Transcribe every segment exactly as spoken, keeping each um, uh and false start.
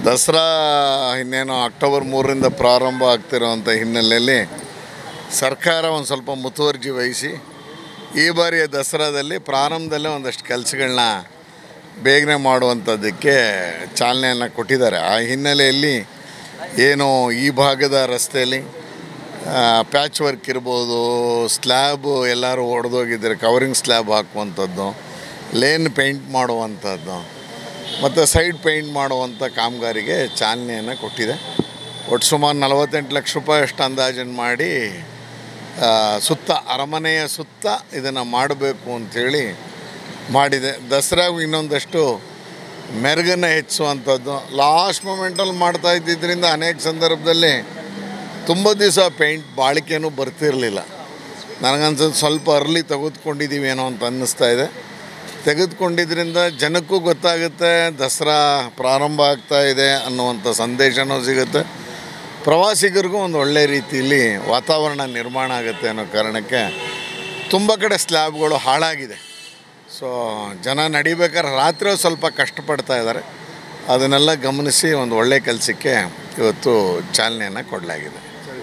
ದಸರಾ ಇನ್ನೇನು ಅಕ್ಟೋಬರ್ ಮೂರರಿಂದ ಪ್ರಾರಂಭ ಆಗ್ತಿರೋವಂಥ ಹಿನ್ನೆಲೆಯಲ್ಲಿ ಸರ್ಕಾರ ಒಂದು ಸ್ವಲ್ಪ ಮುತುವರ್ಜಿ ವಹಿಸಿ ಈ ಬಾರಿಯ ದಸರಾದಲ್ಲಿ ಪ್ರಾರಂಭದಲ್ಲೇ ಒಂದಷ್ಟು ಕೆಲಸಗಳನ್ನ ಬೇಗನೆ ಮಾಡುವಂಥದ್ದಕ್ಕೆ ಚಾಲನೆಯನ್ನು ಕೊಟ್ಟಿದ್ದಾರೆ. ಆ ಹಿನ್ನೆಲೆಯಲ್ಲಿ ಏನು ಈ ಭಾಗದ ರಸ್ತೆಯಲ್ಲಿ ಪ್ಯಾಚ್ ವರ್ಕ್ ಇರ್ಬೋದು, ಸ್ಲ್ಯಾಬು ಎಲ್ಲರೂ ಒಡೆದೋಗಿದ್ದಾರೆ, ಕವರಿಂಗ್ ಸ್ಲ್ಯಾಬ್ ಹಾಕುವಂಥದ್ದು, ಲೇನ್ ಪೇಂಟ್ ಮಾಡುವಂಥದ್ದು ಮತ್ತು ಸೈಡ್ ಪೇಂಟ್ ಮಾಡುವಂಥ ಕಾಮಗಾರಿಗೆ ಚಾಲನೆಯನ್ನು ಕೊಟ್ಟಿದೆ. ಒಟ್ಟು ಸುಮಾರು ನಲವತ್ತೆಂಟು ಲಕ್ಷ ರೂಪಾಯಿ ಅಷ್ಟು ಅಂದಾಜನ್ನು ಮಾಡಿ ಸುತ್ತ ಅರಮನೆಯ ಸುತ್ತ ಇದನ್ನು ಮಾಡಬೇಕು ಅಂಥೇಳಿ ಮಾಡಿದೆ. ದಸರಾಗೂ ಇನ್ನೊಂದಷ್ಟು ಮೆರುಗನ್ನು ಹೆಚ್ಚಿಸುವಂಥದ್ದು ಲಾಸ್ಟ್ ಮೂಮೆಂಟಲ್ಲಿ ಮಾಡ್ತಾ ಇದ್ದಿದ್ದರಿಂದ ಅನೇಕ ಸಂದರ್ಭದಲ್ಲಿ ತುಂಬ ದಿವಸ ಪೇಂಟ್ ಬಾಳಿಕೆನೂ ಬರ್ತಿರಲಿಲ್ಲ. ನನಗನ್ಸೋದು ಸ್ವಲ್ಪ ಅರ್ಲಿ ತೆಗೆದುಕೊಂಡಿದ್ದೀವಿ ಏನೋ ಅಂತ ಅನ್ನಿಸ್ತಾ ಇದೆ. ತೆಗೆದುಕೊಂಡಿದ್ದರಿಂದ ಜನಕ್ಕೂ ಗೊತ್ತಾಗುತ್ತೆ ದಸರಾ ಪ್ರಾರಂಭ ಆಗ್ತಾ ಇದೆ ಅನ್ನುವಂಥ ಸಂದೇಶನೂ ಸಿಗುತ್ತೆ. ಪ್ರವಾಸಿಗರಿಗೂ ಒಂದು ಒಳ್ಳೆಯ ರೀತಿಯಲ್ಲಿ ವಾತಾವರಣ ನಿರ್ಮಾಣ ಆಗುತ್ತೆ ಅನ್ನೋ ಕಾರಣಕ್ಕೆ ತುಂಬ ಕಡೆ ಸ್ಲ್ಯಾಬ್ಗಳು ಹಾಳಾಗಿದೆ. ಸೊ ಜನ ನಡಿಬೇಕಾದ್ರೆ ರಾತ್ರಿ ಸ್ವಲ್ಪ ಕಷ್ಟಪಡ್ತಾ ಇದ್ದಾರೆ. ಅದನ್ನೆಲ್ಲ ಗಮನಿಸಿ ಒಂದು ಒಳ್ಳೆಯ ಕೆಲಸಕ್ಕೆ ಇವತ್ತು ಚಾಲನೆಯನ್ನು ಕೊಡಲಾಗಿದೆ.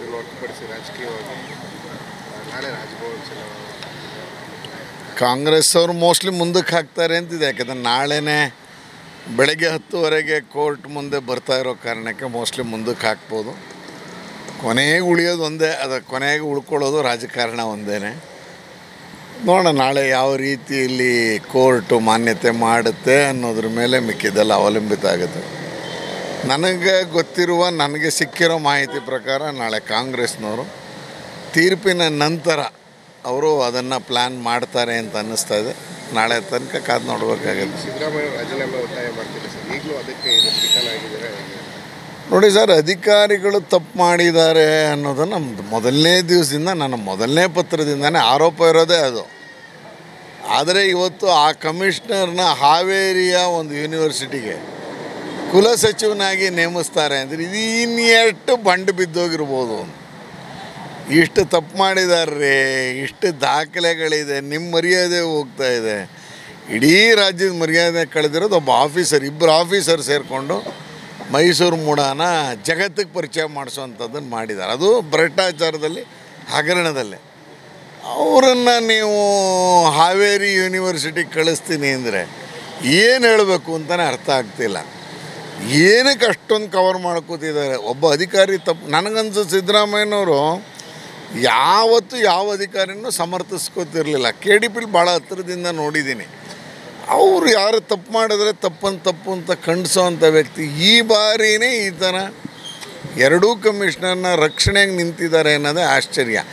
ಕಾಂಗ್ರೆಸ್ ಅವರು ಮೋಸ್ಟ್ಲಿ ಮುಂದಕ್ಕೆ ಹಾಕ್ತಾರೆ ಅಂತಿದೆ. ಯಾಕೆಂದರೆ ನಾಳೆನೇ ಬೆಳಗ್ಗೆ ಹತ್ತುವರೆಗೆ ಕೋರ್ಟ್ ಮುಂದೆ ಬರ್ತಾ ಇರೋ ಕಾರಣಕ್ಕೆ ಮೋಸ್ಟ್ಲಿ ಮುಂದಕ್ಕೆ ಹಾಕ್ಬೋದು. ಕೊನೆಗೆ ಉಳಿಯೋದು ಒಂದೇ, ಅದು ಕೊನೆಗೆ ಉಳ್ಕೊಳ್ಳೋದು ರಾಜಕಾರಣ ಒಂದೇ. ನೋಡೋಣ ನಾಳೆ ಯಾವ ರೀತಿಯಲ್ಲಿ ಕೋರ್ಟು ಮಾನ್ಯತೆ ಮಾಡುತ್ತೆ ಅನ್ನೋದ್ರ ಮೇಲೆ ಮಿಕ್ಕಿದ್ದೆಲ್ಲ ಅವಲಂಬಿತ ಆಗುತ್ತೆ. ನನಗೆ ಗೊತ್ತಿರುವ ನನಗೆ ಸಿಕ್ಕಿರೋ ಮಾಹಿತಿ ಪ್ರಕಾರ ನಾಳೆ ಕಾಂಗ್ರೆಸ್ನವರು ತೀರ್ಪಿನ ನಂತರ ಅವರು ಅದನ್ನು ಪ್ಲ್ಯಾನ್ ಮಾಡ್ತಾರೆ ಅಂತ ಅನ್ನಿಸ್ತಾ ಇದೆ. ನಾಳೆ ತನಕ ಕಾದು ನೋಡಬೇಕಾಗುತ್ತೆ. ಸಿದ್ದರಾಮಯ್ಯ ರಾಜೀನಾಮೆ ಒತ್ತಾಯ ಮಾಡ್ತಿದ್ದಾರೆ ಸರ್, ಈಗಲೂ ಅದಕ್ಕೆ ಆಗಿದ್ದಾರೆ ನೋಡಿ ಸರ್, ಅಧಿಕಾರಿಗಳು ತಪ್ಪು ಮಾಡಿದ್ದಾರೆ ಅನ್ನೋದು ನಮ್ಮದು ಮೊದಲನೇ ದಿವಸದಿಂದ ನನ್ನ ಮೊದಲನೇ ಪತ್ರದಿಂದನೇ ಆರೋಪ ಇರೋದೇ ಅದು. ಆದರೆ ಇವತ್ತು ಆ ಕಮಿಷನರ್ನ ಹಾವೇರಿಯ ಒಂದು ಯೂನಿವರ್ಸಿಟಿಗೆ ಕುಲಸಚಿವನಾಗಿ ನೇಮಿಸ್ತಾರೆ ಅಂದರೆ ಇದು ಇನ್ನೆಷ್ಟು ಬಂಡು ಬಿದ್ದೋಗಿರ್ಬೋದು. ಇಷ್ಟು ತಪ್ಪು ಮಾಡಿದಾರ್ರಿ, ಇಷ್ಟು ದಾಖಲೆಗಳಿದೆ, ನಿಮ್ಮ ಮರ್ಯಾದೆ ಹೋಗ್ತಾ ಇದೆ. ಇಡೀ ರಾಜ್ಯದ ಮರ್ಯಾದೆ ಕಳೆದಿರೋದು ಒಬ್ಬ ಆಫೀಸರ್, ಇಬ್ಬರು ಆಫೀಸರ್ ಸೇರಿಕೊಂಡು ಮೈಸೂರು ಮೂಡಾನ ಜಗತ್ತಿಗೆ ಪರಿಚಯ ಮಾಡಿಸೋವಂಥದ್ದನ್ನು ಮಾಡಿದ್ದಾರೆ. ಅದು ಭ್ರಷ್ಟಾಚಾರದಲ್ಲಿ ಹಗರಣದಲ್ಲೇ. ಅವರನ್ನು ನೀವು ಹಾವೇರಿ ಯೂನಿವರ್ಸಿಟಿಗೆ ಕಳಿಸ್ತೀನಿ ಅಂದರೆ ಏನು ಹೇಳಬೇಕು ಅಂತಲೇ ಅರ್ಥ ಆಗ್ತಿಲ್ಲ. ಏನಕ್ಕೆ ಅಷ್ಟೊಂದು ಕವರ್ ಮಾಡ್ಕೋತಿದ್ದಾರೆ ಒಬ್ಬ ಅಧಿಕಾರಿ ತಪ್ಪು. ನನಗನ್ಸು ಸಿದ್ದರಾಮಯ್ಯನವರು ಯಾವತ್ತೂ ಯಾವ ಅಧಿಕಾರಿನೂ ಸಮರ್ಥಿಸ್ಕೋತಿರಲಿಲ್ಲ. ಕೆ ಡಿ ಪಿಲಿ ಭಾಳ ಹತ್ತಿರದಿಂದ ನೋಡಿದ್ದೀನಿ. ಅವರು ಯಾರು ತಪ್ಪು ಮಾಡಿದ್ರೆ ತಪ್ಪಂತ ತಪ್ಪು ಅಂತ ಖಂಡಿಸೋವಂಥ ವ್ಯಕ್ತಿ. ಈ ಬಾರಿನೇ ಈ ಥರ ಎರಡೂ ಕಮಿಷನರ್ನ ರಕ್ಷಣೆಗೆ ನಿಂತಿದ್ದಾರೆ ಅನ್ನೋದೇ ಆಶ್ಚರ್ಯ.